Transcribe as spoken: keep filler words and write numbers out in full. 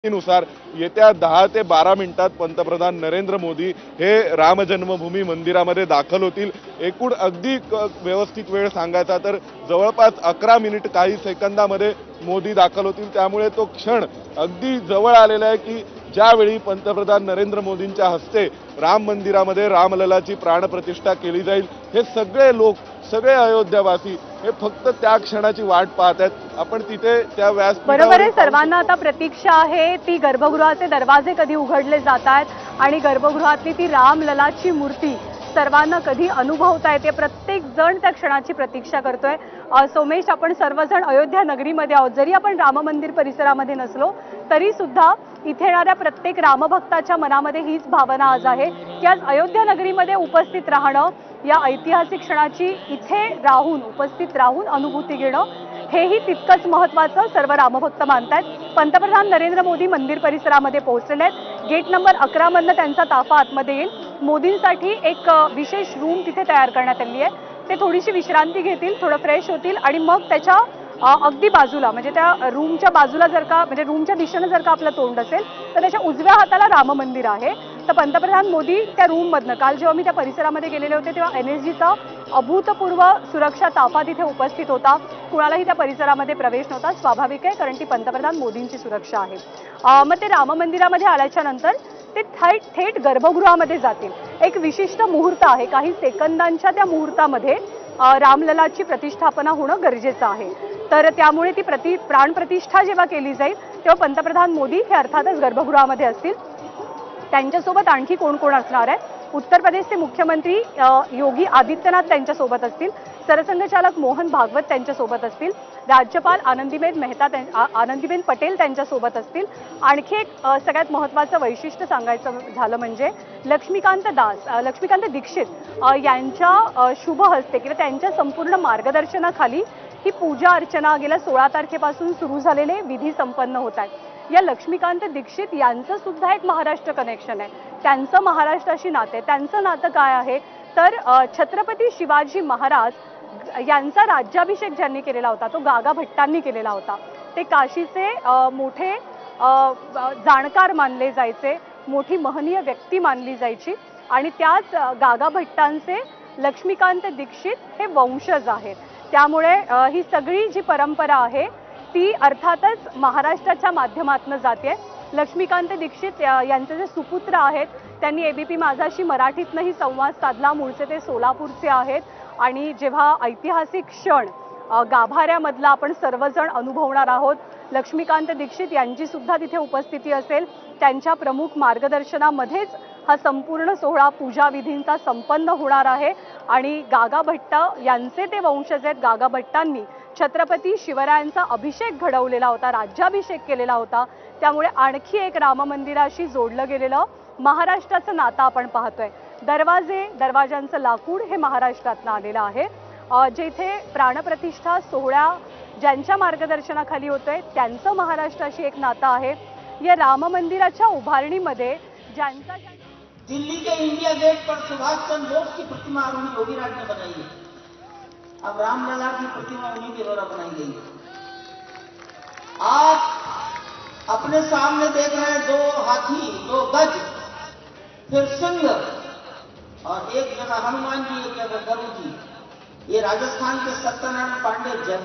नुसार येत्या दहा ते बारा मिनिटात पंतप्रधान नरेंद्र मोदी हे राम जन्मभूमी मंदिरामध्ये दाखल होतील। एकूण अगदी व्यवस्थित वेळ सांगायचा तर जवळपास अकरा मिनिट काही सेकंदामध्ये मोदी दाखल होतील। त्यामुळे तो क्षण अगदी जवळ आलेला आहे की ज्यावेळी पंतप्रधान नरेंद्र मोदींच्या हस्ते राम मंदिरामध्ये रामललाची प्राणप्रतिष्ठा केली जाईल। हे सगळे लोक सगळे अयोध्यावासी हे फक्त त्या क्षणाची वाट पाहत आहेत। आपण तिथे त्या व्यासपीठावर बरोबर आहे, सर्वांना आता प्रतीक्षा आहे ती गर्भगृहाचे दरवाजे कधी उघडले जात आहेत आणि गर्भगृहातली ती रामललाची मूर्ती सर्वांना कधी अनुभवता येते। प्रत्येक जण त्या क्षणाची प्रतीक्षा करतोय। सोमेश, आपण सर्वजण अयोध्या नगरीमध्ये आहोत। जरी आपण राम मंदिर परिसरामध्ये नसलो तरी सुद्धा इथे येणाऱ्या प्रत्येक रामभक्ताच्या मनामध्ये हीच भावना आज आहे की आज अयोध्या नगरीमध्ये उपस्थित राहणं, या ऐतिहासिक क्षणाची इथे राहून उपस्थित राहून अनुभूती घेणं हेही तितकंच महत्त्वाचं सर्व रामभक्त मानतायत। पंतप्रधान नरेंद्र मोदी मंदिर परिसरामध्ये पोहोचलेले आहेत। गेट नंबर अकरा मधनं त्यांचा ताफा आतमध्ये येईल। मोदींसाठी एक विशेष रूम तिथे तयार करण्यात आली आहे। ते थोडीशी विश्रांती घेतील, थोडं फ्रेश होतील आणि मग त्याच्या अगदी बाजूला म्हणजे त्या रूमच्या बाजूला जर का म्हणजे रूमच्या दिशेने जर का आपलं तोंड असेल तर त्याच्या उजव्या हाताला राम मंदिर आहे। तर पंतप्रधान मोदी त्या रूममधनं, काल जेव्हा मी त्या परिसरामध्ये गेलेले होते तेव्हा एन एस जीचा अभूतपूर्व सुरक्षा ताफा तिथे उपस्थित होता। कुणालाही त्या परिसरामध्ये प्रवेश नव्हता। स्वाभाविक आहे, कारण ती पंतप्रधान मोदींची सुरक्षा आहे। मग ते राम मंदिरामध्ये आल्याच्या नंतर ते थेट थेट गर्भगृहामध्ये जातील। एक विशिष्ट मुहूर्त आहे, काही सेकंदांच्या त्या मुहूर्तामध्ये रामललाची प्रतिष्ठापना होणं गरजेचं आहे। तर त्यामुळे ती प्रति प्राणप्रतिष्ठा जेव्हा केली जाईल तेव्हा पंतप्रधान मोदी हे अर्थातच गर्भगृहामध्ये असतील। त्यांच्यासोबत आणखी कोण कोण असणार आहे? उत्तर प्रदेशचे मुख्यमंत्री योगी आदित्यनाथ त्यांच्यासोबत असतील, सरसंघचालक मोहन भागवत त्यांच्यासोबत असतील, राज्यपाल आनंदीबेन मेहता आनंदीबेन पटेल त्यांच्यासोबत असतील। आणखी एक सगळ्यात महत्त्वाचं वैशिष्ट्य सांगायचं झालं म्हणजे लक्ष्मीकांत दास लक्ष्मीकांत दीक्षित यांच्या शुभ हस्ते किंवा त्यांच्या संपूर्ण मार्गदर्शनाखाली ही पूजा अर्चना गेल्या सोळा तारखेपासून सुरू झालेले विधी संपन्न होत आहेत। या लक्ष्मीकांत दीक्षित यांचं सुद्धा एक महाराष्ट्र कनेक्शन आहे, त्यांचं महाराष्ट्राशी नातं आहे। त्यांचं नातं काय आहे तर छत्रपती शिवाजी महाराज यांचा राज्याभिषेक ज्यांनी केलेला होता तो गागा भट्टांनी केलेला होता। ते काशीचे मोठे जाणकार मानले जायचे, मोठी महनीय व्यक्ती मानली जायची आणि त्याच गागा भट्टांचे लक्ष्मीकांत दीक्षित हे वंशज आहेत। त्यामुळे ही सगळी जी परंपरा आहे ती अर्थातच महाराष्ट्राच्या माध्यमातून जाते। लक्ष्मीकांत दीक्षित यांचे जे सुपुत्र आहेत त्यांनी एबीपी माझाशी मराठीतनंही संवाद साधला। मूळचे ते सोलापूरचे आहेत आणि जेव्हा ऐतिहासिक क्षण गाभाऱ्यामधला आपण सर्वजण अनुभवणार आहोत, लक्ष्मीकांत दीक्षित यांची सुद्धा तिथे उपस्थिती असेल। त्यांच्या प्रमुख मार्गदर्शनामध्येच हा संपूर्ण सोहळा पूजा विधींचा संपन्न होणार आहे आणि गागा भट्ट यांचे ते वंशज आहेत। गागा भट्टांनी छत्रपती शिवरायांचा अभिषेक घडवलेला होता, राज्याभिषेक केलेला होता। त्यामुळे आणखी एक राम मंदिराशी जोडलं गेलेलं महाराष्ट्राचं नातं आपण पाहतोय। दरवाजे दरवाजांचं लाकूड हे महाराष्ट्रातनं आलेलं आहे। जे इथे प्राणप्रतिष्ठा सोहळा ज्यांच्या मार्गदर्शनाखाली होतोय त्यांचं महाराष्ट्राशी एक नातं आहे। या राम मंदिराच्या उभारणीमध्ये ज्यांचा दिल्ली के इंडिया गेट पर सुभाष चंद्र बोस की प्रतिमा उन्हीं योगी राज ने बनाई है। अब रामलला की प्रतिमा उन्हीं के द्वारा बनाई गई है। आप अपने सामने देख रहे हैं दो हाथी, दो गज, फिर सिंह और एक जगह हनुमान जी, एक जगह गरुड़ जी। ये राजस्थान के सत्यनारायण पांडे